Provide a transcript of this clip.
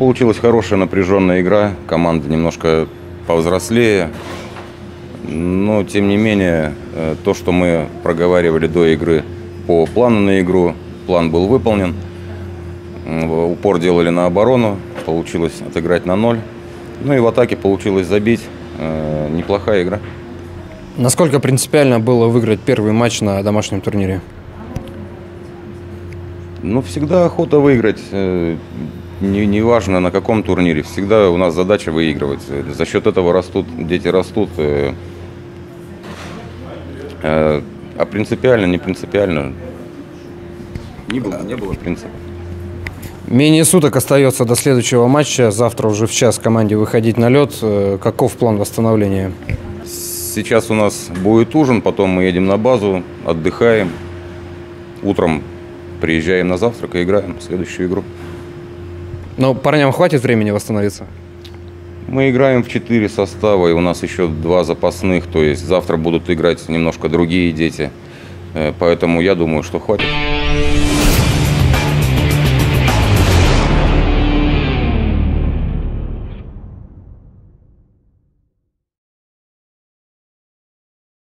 получилась хорошая напряженная игра. Команда немножко повзрослее. Но, тем не менее, то, что мы проговаривали до игры по плану на игру, план был выполнен. Упор делали на оборону. Получилось отыграть на 0. Ну и в атаке получилось забить. Неплохая игра. Насколько принципиально было выиграть первый матч на домашнем турнире? Ну, всегда охота выиграть. Неважно на каком турнире. Всегда у нас задача выигрывать. За счет этого растут, дети растут. А принципиально, не принципиально. Не было принципа. Менее суток остается до следующего матча. Завтра уже в час команде выходить на лед. Каков план восстановления? Сейчас у нас будет ужин, потом мы едем на базу, отдыхаем. Утром приезжаем на завтрак и играем в следующую игру. Но парням хватит времени восстановиться? Мы играем в 4 состава, и у нас еще 2 запасных. То есть завтра будут играть немножко другие дети. Поэтому я думаю, что хватит.